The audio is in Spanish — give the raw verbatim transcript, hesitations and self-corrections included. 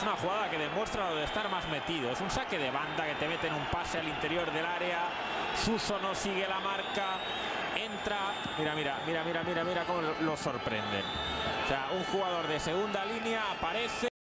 una jugada que demuestra lo de estar más metido. Es un saque de banda que te mete en un pase al interior del área. Suso no sigue la marca. Entra. Mira, mira, mira, mira, mira, mira cómo lo sorprenden. O sea, un jugador de segunda línea aparece.